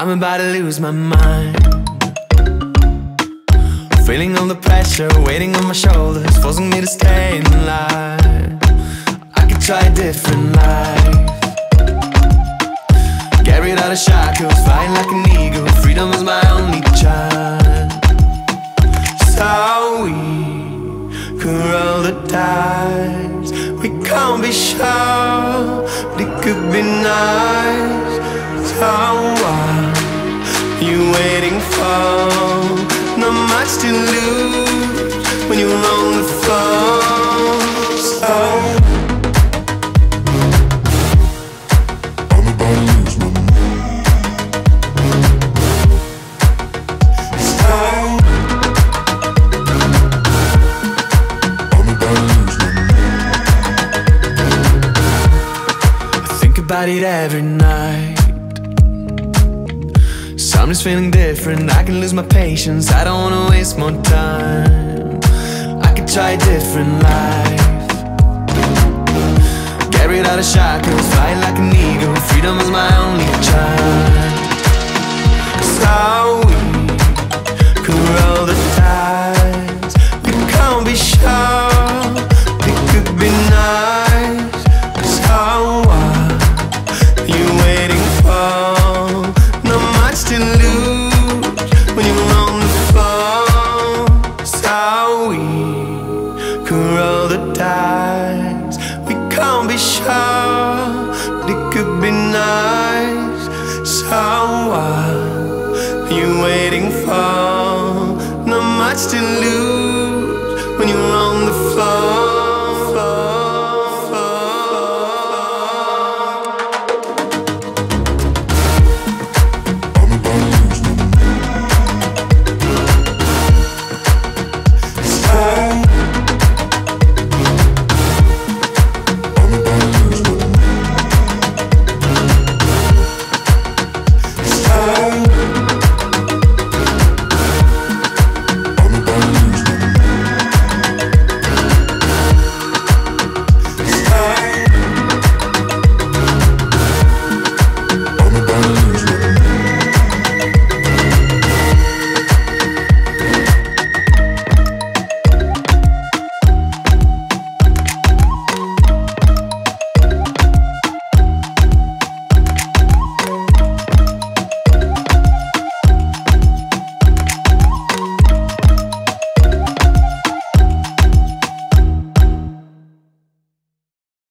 I'm about to lose my mind. Feeling all the pressure weighting on my shoulders, forcing me to stay in line. I could try a different life, get rid of the shackles, flying like an eagle. Freedom is my only chance. So we could roll the dice. We can't be sure, but it could be nice. So what you waiting for? Not much to lose when you're on the floor. So I'm about to lose my mind. So I'm about to lose my mind. I think about it every night. So I'm just feeling different, I can lose my patience, I don't wanna waste more time. I could try a different life, get rid of the shackles, fly like an eagle. Freedom is my only chance. So we could roll the dice. We can't be sure, it could be nice. So what you waiting for? To lose when you're on the floor. So we could roll the dice. We can't be sure.